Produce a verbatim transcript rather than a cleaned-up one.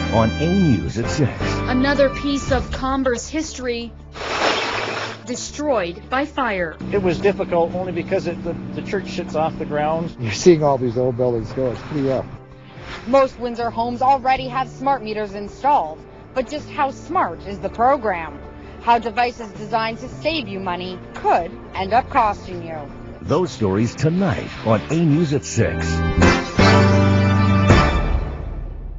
on A News at six. Another piece of Comber's history destroyed by fire. It was difficult only because it, the, the church sits off the ground. You're seeing all these old buildings go. It's pretty rough. Most Windsor homes already have smart meters installed, but just how smart is the program? How devices designed to save you money could end up costing you. Those stories tonight on A News at six.